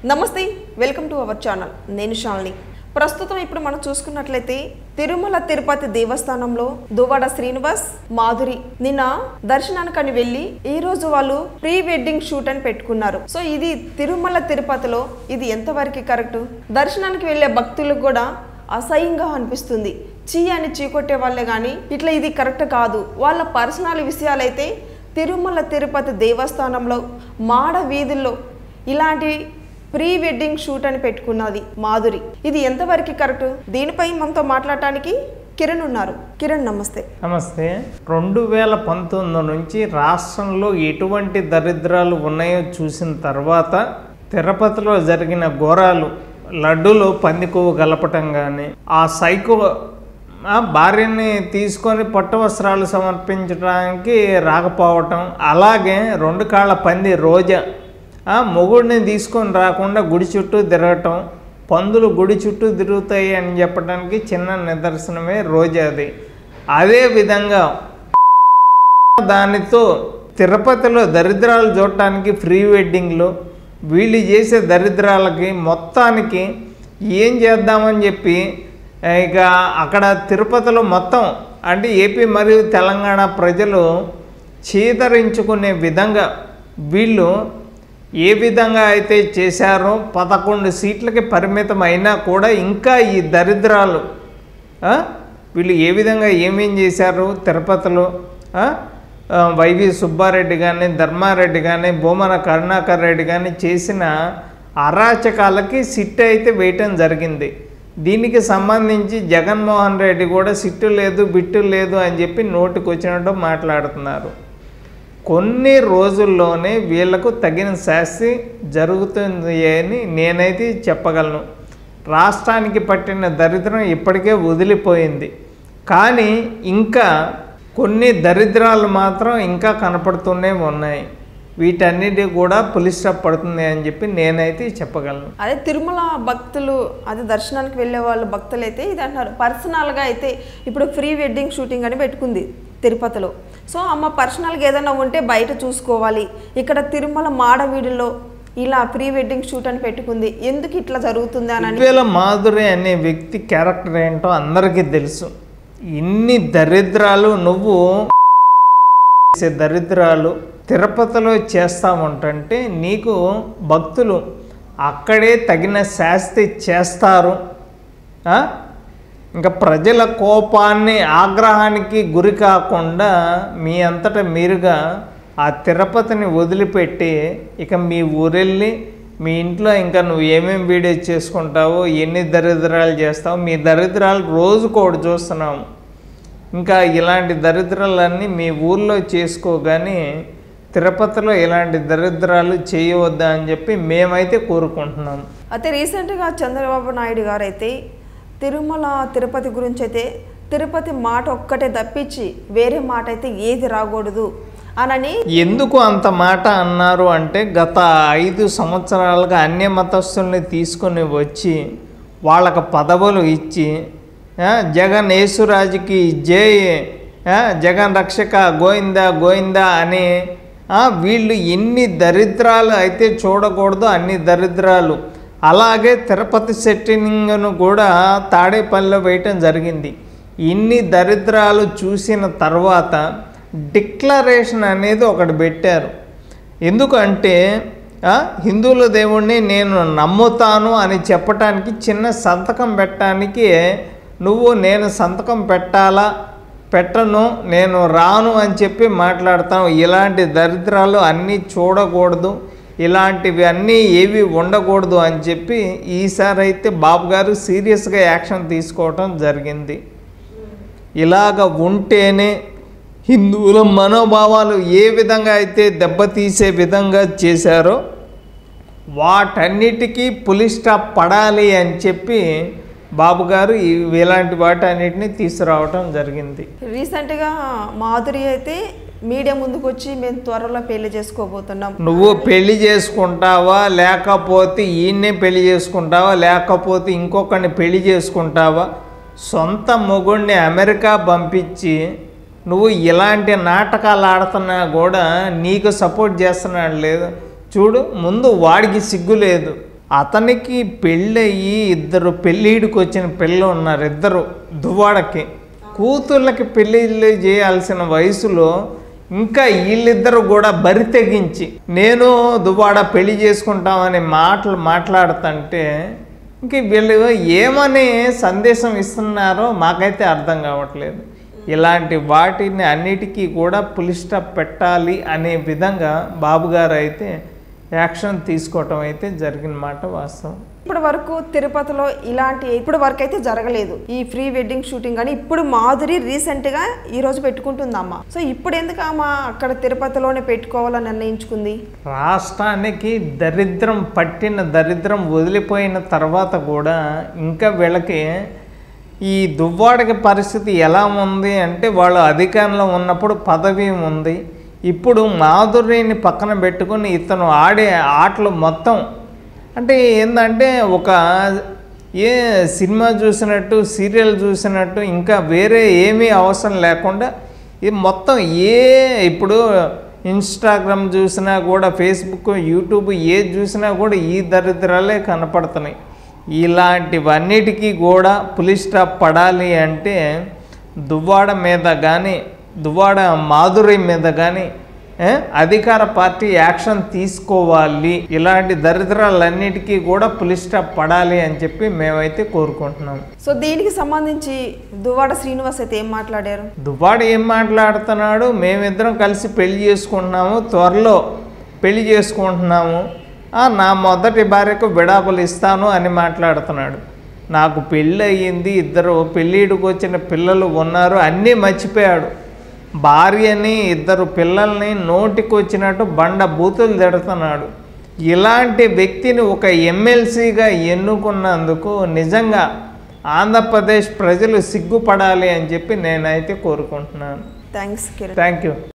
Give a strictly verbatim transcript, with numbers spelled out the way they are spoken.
నమస్తే, welcome to our channel. నేను శాలిని. ప్రస్తుతం ఇప్పుడు మనం చూసుకున్నట్లయితే తిరుమల తిరుపతి దేవస్థానంలో దువ్వాడ శ్రీనివాస్, మాధురి నిన్న దర్శనానికని వెళ్ళి ఈ రోజు వాళ్ళు ప్రీ వెడ్డింగ్ షూట్ అని పెట్టుకున్నారు. సో ఇది తిరుమల తిరుపతిలో ఇది ఎంతవరకు కరెక్ట్? దర్శనానికి వెళ్ళే భక్తులకు కూడా అసహ్యంగా అనిపిస్తుంది. చీ అని చీకొట్టే వాళ్ళే కానీ ఇట్లా ఇది కరెక్ట్ కాదు. వాళ్ళ పర్సనల్ విషయాలైతే తిరుమల తిరుపతి దేవస్థానంలో మాడ వీధుల్లో ఇలాంటి ప్రీ వెడ్డింగ్ షూట్ అని పెట్టుకున్నది మాధురి. ఇది ఎంతవరకు కరెక్ట్? దీనిపై మనతో మాట్లాడటానికి కిరణ్ ఉన్నారు. కిరణ్ నమస్తే. నమస్తే. రెండు వేల పంతొమ్మిది నుంచి రాష్ట్రంలో ఎటువంటి దరిద్రాలు ఉన్నాయో చూసిన తర్వాత తిరుపతిలో జరిగిన ఘోరాలు, లడ్డూలో పందికొవ్వు కలపటం కానీ, ఆ సైకో భార్యని తీసుకొని పట్టు వస్త్రాలు సమర్పించడానికి రాకపోవటం, అలాగే రెండు కాళ్ళ పంది రోజా మొగుడిని తీసుకొని రాకుండా గుడి చుట్టూ తిరగటం, పందులు గుడి చుట్టూ తిరుగుతాయి అని చెప్పడానికి చిన్న నిదర్శనమే రోజాది. అదేవిధంగా దానితో తిరుపతిలో దరిద్రాలు చూడటానికి ప్రీ వెడ్డింగ్లు, వీళ్ళు చేసే దరిద్రాలకి మొత్తానికి ఏం చేద్దామని చెప్పి ఇక అక్కడ తిరుపతిలో మొత్తం అంటే ఏపీ మరియు తెలంగాణ ప్రజలు చీదరించుకునే విధంగా వీళ్ళు ఏ విధంగా అయితే చేశారో, పదకొండు సీట్లకి పరిమితం అయినా కూడా ఇంకా ఈ దరిద్రాలు వీళ్ళు ఏ విధంగా ఏమేం చేశారు తిరుపతిలో. వైవి సుబ్బారెడ్డి కానీ, ధర్మారెడ్డి కానీ, భూమన కరుణాకర్ రెడ్డి కానీ చేసిన అరాచకాలకి సిట్ అయితే వేయటం జరిగింది. దీనికి సంబంధించి జగన్మోహన్ రెడ్డి కూడా సిట్టు లేదు బిట్టు లేదు అని చెప్పి నోటికి వచ్చినట్టు మాట్లాడుతున్నారు. కొన్ని రోజుల్లోనే వీళ్లకు తగిన శాస్తి జరుగుతుంది అని నేనైతే చెప్పగలను. రాష్ట్రానికి పట్టిన దరిద్రం ఇప్పటికే వదిలిపోయింది, కానీ ఇంకా కొన్ని దరిద్రాలు మాత్రం ఇంకా కనపడుతూనే ఉన్నాయి. వీటన్నిటి కూడా పులి స్టాప్ పడుతుంది అని చెప్పి నేనైతే చెప్పగలను. అదే తిరుమల భక్తులు, అదే దర్శనానికి వెళ్ళే వాళ్ళు భక్తులు అయితే ఇది అంటున్నారు. పర్సనల్గా అయితే ఇప్పుడు ప్రీ వెడ్డింగ్ షూటింగ్ అని పెట్టుకుంది తిరుపతిలో. సో అమ్మ పర్సనల్గా ఏదైనా ఉంటే బయట చూసుకోవాలి. ఇక్కడ తిరుమల మాడవీడిలో ఇలా ప్రీ వెడ్డింగ్ షూట్ అని పెట్టుకుంది. ఎందుకు ఇట్లా జరుగుతుంది అని ఇవాళ మాధురి అనే వ్యక్తి క్యారెక్టర్ ఏంటో అందరికీ తెలుసు. ఇన్ని దరిద్రాలు నువ్వు దరిద్రాలు తిరుపతిలో చేస్తామంటే నీకు భక్తులు అక్కడే తగిన శాస్తి చేస్తారు. ఇంకా ప్రజల కోపాన్ని, ఆగ్రహానికి గురి కాకుండా మీ అంతటా మీరుగా ఆ తిరుపతిని వదిలిపెట్టి ఇక మీ ఊరెళ్ళి మీ ఇంట్లో ఇంకా నువ్వు ఏమేమి వీడియో చేసుకుంటావో, ఎన్ని దరిద్రాలు చేస్తావో, మీ దరిద్రాలు రోజుకోటి చూస్తున్నాము. ఇంకా ఇలాంటి దరిద్రాలన్నీ మీ ఊర్లో చేసుకోగాని తిరుపతిలో ఇలాంటి దరిద్రాలు చేయవద్దా అని చెప్పి మేమైతే కోరుకుంటున్నాం. అయితే రీసెంట్గా చంద్రబాబు నాయుడు గారు అయితే తిరుమల తిరుపతి గురించి అయితే తిరుపతి మాట ఒక్కటే తప్పించి వేరే మాట అయితే ఏది రాకూడదు అనని. ఎందుకు అంత మాట అన్నారు అంటే గత ఐదు సంవత్సరాలుగా అన్య మతస్థుల్ని తీసుకొని వచ్చి వాళ్ళకు పదవులు ఇచ్చి జగన్ యేసురాజుకి జై, జగన్ రక్షక గోయిందా గోయిందా అని వీళ్ళు ఎన్ని దరిద్రాలు అయితే చూడకూడదు అన్ని దరిద్రాలు. అలాగే తిరుపతి సెట్టింగ్ను కూడా తాడేపల్లిలో వేయటం జరిగింది. ఇన్ని దరిద్రాలు చూసిన తర్వాత డిక్లరేషన్ అనేది ఒకటి పెట్టారు. ఎందుకంటే హిందువుల దేవుణ్ణి నేను నమ్ముతాను అని చెప్పటానికి, చిన్న సంతకం పెట్టడానికి నువ్వు నేను సంతకం పెట్టాలా పెట్టను, నేను రాను అని చెప్పి మాట్లాడతాను. ఇలాంటి దరిద్రాలు అన్నీ చూడకూడదు, ఇలాంటివి అన్నీ ఏవి ఉండకూడదు అని చెప్పి ఈసారి అయితే బాబు గారు సీరియస్గా యాక్షన్ తీసుకోవటం జరిగింది. ఇలాగ ఉంటేనే హిందువుల మనోభావాలు ఏ విధంగా అయితే దెబ్బతీసే విధంగా చేశారో వాటన్నిటికీ పులి స్టాప్ పడాలి అని చెప్పి బాబు గారు ఇలాంటి వాటన్నిటిని తీసుకురావటం జరిగింది. రీసెంట్గా మాధురి అయితే మీడియా ముందుకు వచ్చి మేము త్వరలో పెళ్లి చేసుకోబోతున్నాం. నువ్వు పెళ్లి చేసుకుంటావా, లేకపోతే ఈయన్నే పెళ్లి చేసుకుంటావా, లేకపోతే ఇంకొకరిని పెళ్లి చేసుకుంటావా? సొంత మొగుడిని అమెరికా పంపించి నువ్వు ఇలాంటి నాటకాలు ఆడుతున్నా కూడా నీకు సపోర్ట్ చేస్తున్నాడు లేదు. చూడు, ముందు వాడికి సిగ్గు లేదు. అతనికి పెళ్ళయి ఇద్దరు పెళ్ళిడికి వచ్చిన పిల్లలు ఉన్నారు, ఇద్దరు దువ్వాడకి. కూతుళ్ళకి పెళ్ళిళ్ళు చేయాల్సిన వయసులో ఇంకా వీళ్ళిద్దరు కూడా బరి తెగించి నేను దువ్వాడ పెళ్లి చేసుకుంటామని మాటలు మాట్లాడుతుంటే ఇంక వీళ్ళు ఏమని సందేశం ఇస్తున్నారో మాకైతే అర్థం కావట్లేదు. ఇలాంటి వాటిని అన్నిటికీ కూడా పులి స్టాప్ పెట్టాలి అనే విధంగా బాబు గారు అయితే యాక్షన్ తీసుకోవటం అయితే జరిగిన మాట వాస్తవం. ఇప్పటి వరకు తిరుపతిలో ఇలాంటి ఇప్పటి వరకు అయితే జరగలేదు ఈ ప్రీ వెడ్డింగ్ షూటింగ్ అని. ఇప్పుడు మాధురి రీసెంట్గా ఈ రోజు పెట్టుకుంటుందమ్మ. సో ఇప్పుడు ఎందుకు అమ్మ అక్కడ తిరుపతిలోనే పెట్టుకోవాలని నిర్ణయించుకుంది? రాష్ట్రానికి దరిద్రం పట్టిన దరిద్రం వదిలిపోయిన తర్వాత కూడా ఇంకా వీళ్ళకి ఈ దువ్వాడకి పరిస్థితి ఎలా ఉంది అంటే, వాళ్ళు అధికారంలో ఉన్నప్పుడు పదవి ఉంది, ఇప్పుడు మాధురిని పక్కన పెట్టుకుని ఇతను ఆడే ఆటలు మొత్తం అంటే ఏంటంటే ఒక ఏ సినిమా చూసినట్టు సీరియల్ చూసినట్టు ఇంకా వేరే ఏమీ అవసరం లేకుండా ఇది మొత్తం ఏ ఇప్పుడు ఇన్స్టాగ్రామ్ చూసినా కూడా ఫేస్బుక్ యూట్యూబ్ ఏది చూసినా కూడా ఈ దరిద్రాలే కనపడుతున్నాయి. ఇలాంటివన్నిటికీ కూడా పులి స్టాప్ పడాలి అంటే దువ్వాడ మీద కానీ దువ్వాడ మాధురి మీద కానీ అధికార పార్టీ యాక్షన్ తీసుకోవాలి. ఇలాంటి దరిద్రాలన్నిటికీ కూడా పులి స్టాప్ పడాలి అని చెప్పి మేమైతే కోరుకుంటున్నాం. సో దీనికి సంబంధించి దువ్వాడ శ్రీనివాస్ అయితే ఏం మాట్లాడారు? దువ్వాడ ఏం మాట్లాడుతున్నాడు, మేమిద్దరం కలిసి పెళ్లి చేసుకుంటున్నాము, త్వరలో పెళ్లి చేసుకుంటున్నాము, నా మొదటి భార్యకు విడాకులు ఇస్తాను అని మాట్లాడుతున్నాడు. నాకు పెళ్ళి అయ్యింది, ఇద్దరు పెళ్ళిడికి వచ్చిన పిల్లలు ఉన్నారు, అన్నీ మర్చిపోయాడు. భార్యని ఇద్దరు పిల్లల్ని నోటికి వచ్చినట్టు బండ బూతులు తిడుతున్నాడు. ఇలాంటి వ్యక్తిని ఒక ఎమ్మెల్సీగా ఎన్నుకున్నందుకు నిజంగా ఆంధ్రప్రదేశ్ ప్రజలు సిగ్గుపడాలి అని చెప్పి నేనైతే కోరుకుంటున్నాను. Thanks thank you.